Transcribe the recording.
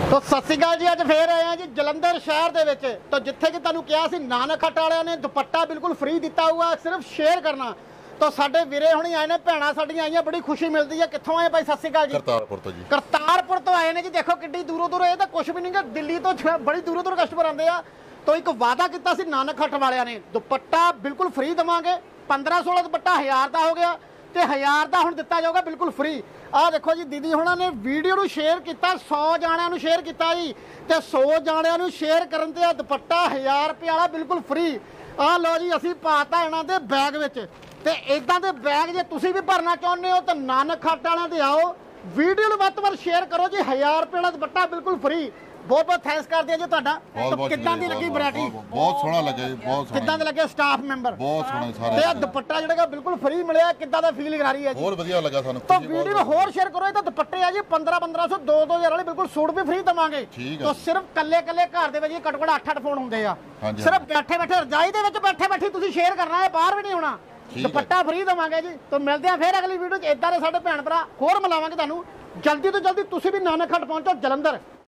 तो सत श्री अकाल जी, अज फिर आए हैं जी जलंधर शहर दे विच। तो जिथे कि तुहानूं कहा सी नानक हट वालियां ने दुपट्टा बिल्कुल फ्री दिता हुआ, सिर्फ शेयर करना। तो साडे वीरे हुणी आए ने, भैणां साडीआं आईयां, बड़ी खुशी मिलती है। कित्थों आए भाई? सत श्री अकाल जी। करतारपुर तो जी। करतारपुर तो आए ने जी। देखो किड्डी दूरों दूरों, ये तो कुछ भी नहीं गा, दिल्ली तो बड़ी दूरों दूरों कस्टमर आते हैं। तो एक वादा किया सी नानक हट वालियां ने, दुपट्टा बिल्कुल फ्री देवांगे। 15-16 दुपट्टा 1000 का हो गया, तो 1000 का हुण दिता जाऊगा बिल्कुल फ्री। आ देखो जी, दीदी हुणां ने वीडियो नूं शेयर किया, 100 जाणियां नूं शेयर किया जी, ते 100 जाणियां नूं शेयर करन ते दुपट्टा 1000 रुपये वाला बिल्कुल फ्री। आ लो जी, असीं पाता इन्हां दे बैग विच। ते इदां दे बैग जे तुसीं भी भरना चाहुंदे हो तो नानक हट वालियां दे आओ, वीडियो नूं वध तो वध शेयर करो जी। 1000 रुपये वाला दुपट्टा बिल्कुल फ्री। बहुत बहुत थैंक्स करते हैं जी तुहाडा। तो किदां दी लगी वैरायटी? बहुत सोहना लगे जी, बहुत सोहना। किदां दे लगे स्टाफ मैंबर? बहुत सोहने सारे। ते दुपट्टा जिहड़ा बिल्कुल फ्री मिलिया, किदां दा फीलिंग आ रही है जी? बहुत वधिया लगा सानू। तो वीडियो में होर शेयर करो। ये तो दुपट्टे आ जी 1500 2-2000 वाले, बिल्कुल सूट भी फ्री देवांगे। तो सिर्फ कल्ले घर दे विच घट-घट 8-8 फोन हुंदे आ। सिर्फ बैठे रजाई दे विच बैठे तुसीं शेयर करना है, बाहर भी नहीं होना। दुपट्टा फ्री देवांगे जी। तो मिलते हैं फिर अगली वीडियो च। इदां दे साडे भैण भरा होर मिलावांगे तुहानूं। जल्दी तो जल्दी तुसीं भी नानक हट पहुंचो जलंधर।